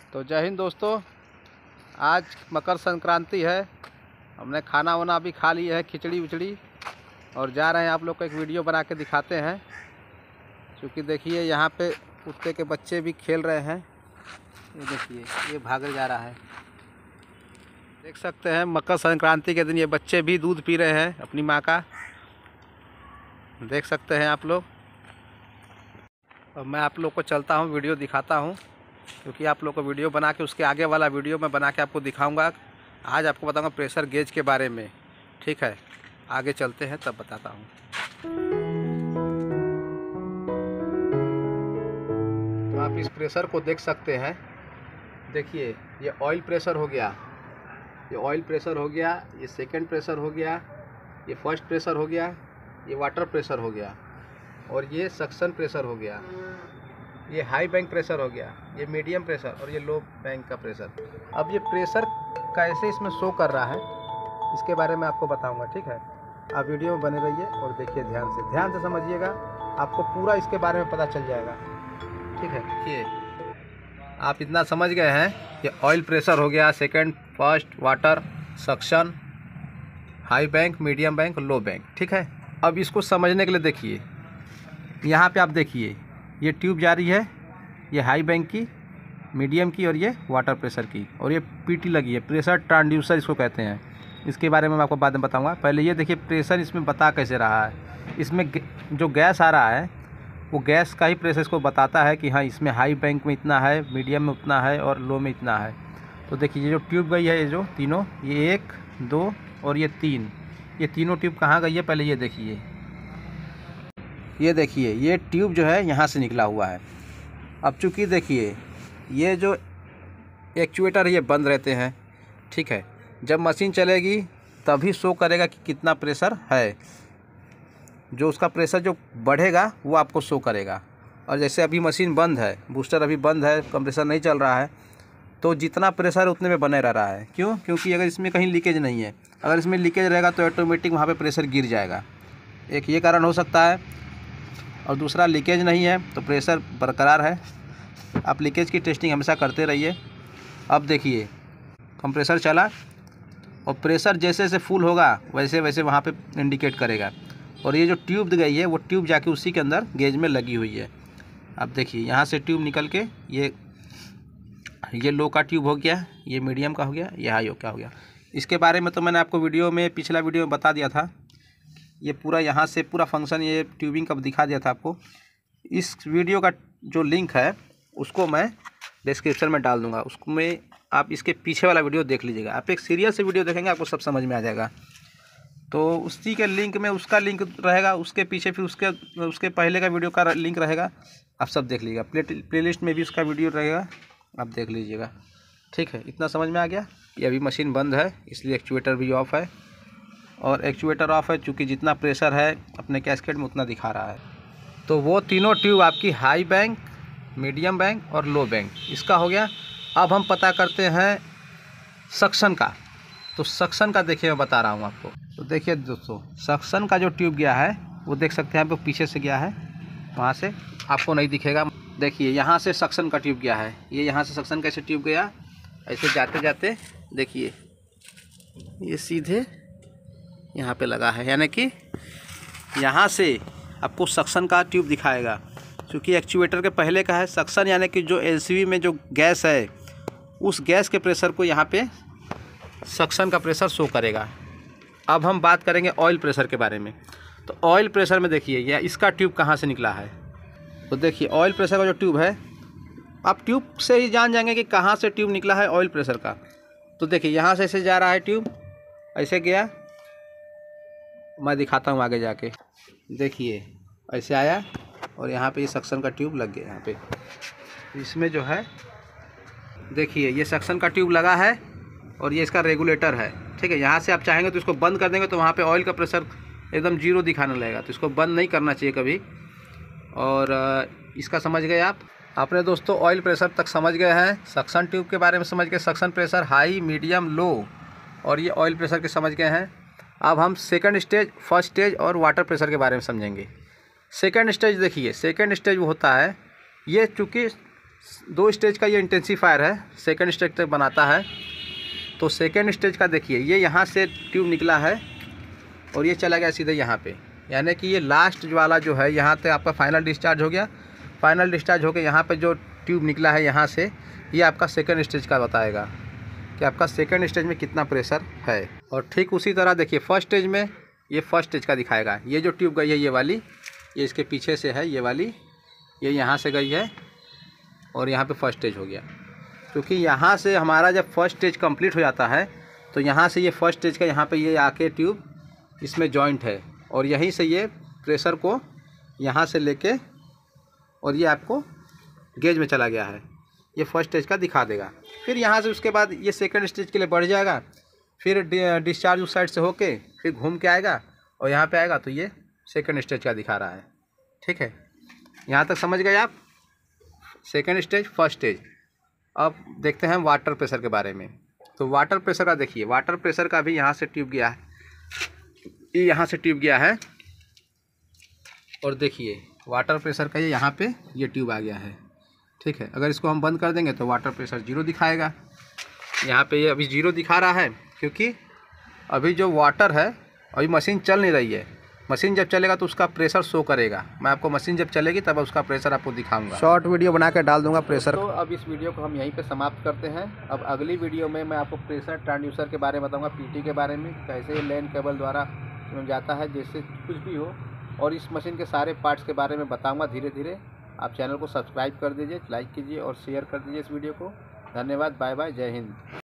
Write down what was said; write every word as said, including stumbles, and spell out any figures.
तो जय हिंद दोस्तों, आज मकर संक्रांति है। हमने खाना वाना भी खा लिया है, खिचड़ी विचड़ी, और जा रहे हैं आप लोग को एक वीडियो बना के दिखाते हैं। क्योंकि देखिए यहाँ पे कुत्ते के बच्चे भी खेल रहे हैं। ये देखिए, ये भाग जा रहा है, देख सकते हैं। मकर संक्रांति के दिन ये बच्चे भी दूध पी रहे हैं अपनी माँ का, देख सकते हैं आप लोग। और मैं आप लोग को चलता हूँ, वीडियो दिखाता हूँ, क्योंकि आप लोग को वीडियो बना के उसके आगे वाला वीडियो मैं बना के आपको दिखाऊंगा। आज आपको बताऊंगा प्रेशर गेज के बारे में, ठीक है। आगे चलते हैं तब बताता हूँ। तो आप इस प्रेशर को देख सकते हैं। देखिए, ये ऑयल प्रेशर हो गया, ये ऑयल प्रेशर हो गया, ये सेकंड प्रेशर हो गया, ये फर्स्ट प्रेशर हो गया, ये वाटर प्रेशर हो गया, और ये सक्शन प्रेशर हो गया, ये हाई बैंक प्रेशर हो गया, ये मीडियम प्रेशर, और ये लो बैंक का प्रेशर। अब ये प्रेशर कैसे इसमें शो कर रहा है, इसके बारे में आपको बताऊंगा, ठीक है। आप वीडियो में बने रहिए और देखिए, ध्यान से ध्यान से समझिएगा, आपको पूरा इसके बारे में पता चल जाएगा, ठीक है। ये आप इतना समझ गए हैं, ये ऑयल प्रेशर हो गया, second, first, water, suction, high bank, medium bank, low bank, ठीक है। अब इसको समझने के लिए देखिए, यहाँ पे आप देखिए, ये ट्यूब जा रही है, ये हाई बैंक की, मीडियम की, और ये वाटर प्रेशर की, और ये पीटी लगी है, प्रेशर ट्रांसड्यूसर इसको कहते हैं। इसके बारे में मैं आपको बाद में बताऊंगा। पहले ये देखिए प्रेशर इसमें बता कैसे रहा है। इसमें जो गैस आ रहा है वो गैस का ही प्रेशर इसको बताता है कि हाँ, इसमें हाई बैंक में इतना है, मीडियम में उतना है, और लो में इतना है। तो देखिए, ये जो ट्यूब गई है, ये जो तीनों, ये एक, दो और ये तीन, ये तीनों ट्यूब कहाँ गई है पहले ये देखिए। ये देखिए, ये ट्यूब जो है यहाँ से निकला हुआ है। अब चूँकि देखिए, ये जो एक्चुएटर ये बंद रहते हैं, ठीक है। जब मशीन चलेगी तभी शो करेगा कि कितना प्रेशर है। जो उसका प्रेशर जो बढ़ेगा वो आपको शो करेगा। और जैसे अभी मशीन बंद है, बूस्टर अभी बंद है, कंप्रेसर नहीं चल रहा है, तो जितना प्रेशर उतने में बने रह रहा है। क्यों? क्योंकि अगर इसमें कहीं लीकेज नहीं है। अगर इसमें लीकेज रहेगा तो ऑटोमेटिक वहाँ पर प्रेशर गिर जाएगा। एक ये कारण हो सकता है, और दूसरा लीकेज नहीं है तो प्रेशर बरकरार है। आप लीकेज की टेस्टिंग हमेशा करते रहिए। अब देखिए, कंप्रेसर चला और प्रेशर जैसे जैसे फुल होगा वैसे वैसे वहाँ पे इंडिकेट करेगा। और ये जो ट्यूब दी गई है वो ट्यूब जाके उसी के अंदर गेज में लगी हुई है। अब देखिए, यहाँ से ट्यूब निकल के ये ये लो का ट्यूब हो गया, ये मीडियम का हो गया, ये हाई का हो गया। इसके बारे में तो मैंने आपको वीडियो में, पिछला वीडियो में बता दिया था। ये पूरा यहाँ से पूरा फंक्शन, ये ट्यूबिंग का दिखा दिया था आपको। इस वीडियो का जो लिंक है उसको मैं डिस्क्रिप्शन में डाल दूँगा, उसको में आप इसके पीछे वाला वीडियो देख लीजिएगा। आप एक सीरियस से वीडियो देखेंगे, आपको सब समझ में आ जाएगा। तो उसी के लिंक में उसका लिंक रहेगा, उसके पीछे फिर उसके उसके पहले का वीडियो का लिंक रहेगा। आप सब देख लीजिएगा, प्ले प्लेलिस्ट में भी उसका वीडियो रहेगा, आप देख लीजिएगा, ठीक है। इतना समझ में आ गया। ये अभी मशीन बंद है, इसलिए एक्चुएटर भी ऑफ है, और एक्चुएटर ऑफ है चूँकि जितना प्रेशर है अपने कैस्केट में उतना दिखा रहा है। तो वो तीनों ट्यूब आपकी हाई बैंक, मीडियम बैंक और लो बैंक, इसका हो गया। अब हम पता करते हैं सक्शन का। तो सक्शन का देखिए, मैं बता रहा हूँ आपको। तो देखिए दोस्तों, सक्शन का जो ट्यूब गया है वो देख सकते हैं आप, पीछे से गया है, वहाँ से आपको नहीं दिखेगा। देखिए, यहाँ से सक्शन का ट्यूब गया है। ये यहाँ से सक्शन कैसे ट्यूब गया, ऐसे जाते जाते देखिए ये सीधे यहाँ पे लगा है, यानी कि यहाँ से आपको सक्शन का ट्यूब दिखाएगा। क्योंकि एक्चुएटर के पहले का है सक्शन, यानी कि जो एलसीवी में जो गैस है उस गैस के प्रेशर को यहाँ पे सक्शन का प्रेशर शो करेगा। अब हम बात करेंगे ऑयल प्रेशर के बारे में। तो ऑयल प्रेशर में देखिए, यह इसका ट्यूब कहाँ से निकला है। तो देखिए, ऑयल प्रेशर का जो ट्यूब है, आप ट्यूब से ही जान जाएंगे कि कहाँ से ट्यूब निकला है ऑयल प्रेशर का। तो देखिए, यहाँ से ऐसे जा रहा है ट्यूब, ऐसे गया, मैं दिखाता हूँ आगे जाके। देखिए, ऐसे आया और यहाँ पे ये सक्शन का ट्यूब लग गया। यहाँ पे इसमें जो है देखिए, ये सक्शन का ट्यूब लगा है और ये इसका रेगुलेटर है, ठीक है। यहाँ से आप चाहेंगे तो इसको बंद कर देंगे तो वहाँ पे ऑयल का प्रेशर एकदम जीरो दिखाने लगेगा। तो इसको बंद नहीं करना चाहिए कभी। और इसका समझ गए आप अपने दोस्तों, ऑयल प्रेशर तक समझ गए हैं। सक्शन ट्यूब के बारे में समझ गए, suction pressure high, medium, low, और ये ऑयल प्रेशर के समझ गए हैं। अब हम सेकंड स्टेज, फर्स्ट स्टेज और वाटर प्रेशर के बारे में समझेंगे। सेकंड स्टेज देखिए, सेकंड स्टेज वो होता है, ये चूँकि दो स्टेज का ये इंटेंसीफायर है, सेकंड स्टेज तक बनाता है। तो सेकंड स्टेज का देखिए, ये यहाँ से ट्यूब निकला है और ये चला गया सीधे यहाँ पे, यानी कि ये लास्ट वाला जो है यहाँ तक आपका फाइनल डिस्चार्ज हो गया। फाइनल डिस्चार्ज होकर यहाँ पे जो ट्यूब निकला है यहाँ से, ये आपका सेकंड स्टेज का बताएगा कि आपका सेकंड स्टेज में कितना प्रेशर है। और ठीक उसी तरह देखिए फर्स्ट स्टेज में, ये फर्स्ट स्टेज का दिखाएगा। ये जो ट्यूब गई है ये वाली, ये इसके पीछे से है ये वाली, ये यहाँ से गई है और यहाँ पे फर्स्ट स्टेज हो गया। क्योंकि यहाँ से हमारा जब फर्स्ट स्टेज कंप्लीट हो जाता है तो यहाँ से ये फर्स्ट स्टेज का यहाँ पे ये आके ट्यूब इसमें जॉइंट है और यहीं से ये प्रेशर को यहाँ से लेके और ये आपको गेज में चला गया है, ये फर्स्ट स्टेज का दिखा देगा। फिर यहाँ से उसके बाद ये सेकंड स्टेज के लिए बढ़ जाएगा, फिर डिस्चार्ज उस साइड से होके फिर घूम के आएगा और यहाँ पे आएगा तो ये सेकंड स्टेज का दिखा रहा है। ठीक है, यहाँ तक समझ गए आप? Second stage, first stage. अब देखते हैं वाटर प्रेशर के बारे में। तो वाटर प्रेशर का देखिए, वाटर प्रेशर का भी यहाँ से ट्यूब गया है, ये यहाँ से ट्यूब गया है और देखिए वाटर प्रेशर का ये यहाँ पे ये ट्यूब आ गया है। ठीक है, अगर इसको हम बंद कर देंगे तो वाटर प्रेशर जीरो दिखाएगा। यहाँ पे ये अभी जीरो दिखा रहा है क्योंकि अभी जो वाटर है, अभी मशीन चल नहीं रही है। मशीन जब चलेगा तो उसका प्रेशर शो करेगा। मैं आपको मशीन जब चलेगी तब उसका प्रेशर आपको दिखाऊंगा। शॉर्ट वीडियो बना के डाल दूंगा प्रेशर। तो अब इस वीडियो को हम यहीं पे समाप्त करते हैं। अब अगली वीडियो में मैं आपको प्रेशर ट्रांसड्यूसर के बारे में बताऊंगा, पीटी के बारे में, कैसे लैन केबल द्वारा जाता है, जैसे कुछ भी हो, और इस मशीन के सारे पार्ट्स के बारे में बताऊँगा धीरे धीरे। आप चैनल को सब्सक्राइब कर दीजिए, लाइक कीजिए और शेयर कर दीजिए इस वीडियो को। धन्यवाद, बाय बाय, जय हिंद।